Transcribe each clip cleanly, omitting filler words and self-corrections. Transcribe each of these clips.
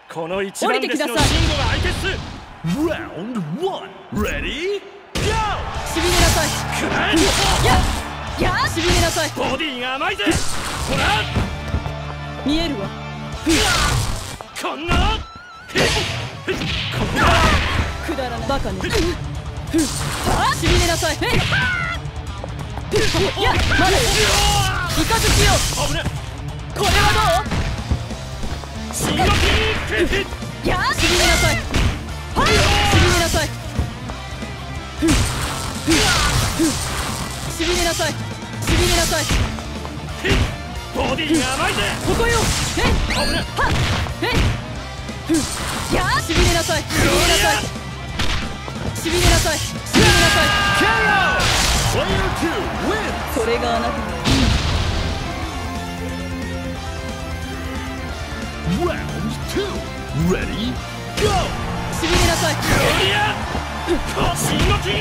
この一番弟子の慎吾が相手っす。 Round 1 Ready Go。 しびれなさい。くらえ。やしびれなさい。ボディが甘いぜ。ほら見えるわ。こんなここだ。くだらないバカね。しびれなさい。いやまだよ。イカズキよ。これはどう。しびれなさい。はいしびれなさい。しびれなさい。しびれなさい。ボディが甘いぜ。ここよ。はっやしびれなさい。しびれなさい。しびれなさい。しびれなさい。それがあなたの Round 2 Ready Go。 しびれなさい。しんごき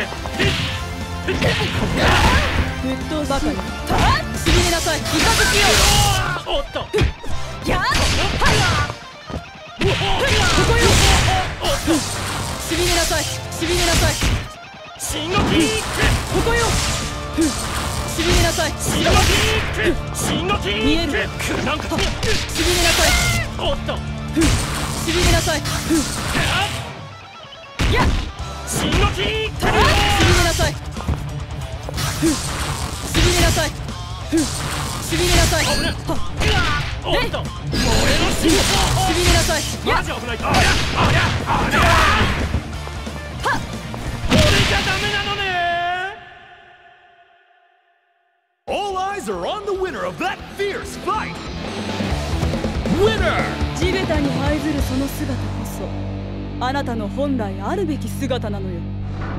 ぶっとバカにしびれなさい。イカズキよ。おっとやっここよ。おっとしびれなさい。しびれなさい。しんごきここよ。しびれなさい。しんごき見える。なんかしびれなさい。おっとしびれなさい。やっしんごきしびれなさい。しびれなさい。しびれなさい。おっと俺のしびれなさい。マジ危ない。はっ俺じゃダメなのね。 All eyes are on the winner of that fierce fight. Winner。 地べたに這いずるその姿こそあなたの本来あるべき姿なのよ。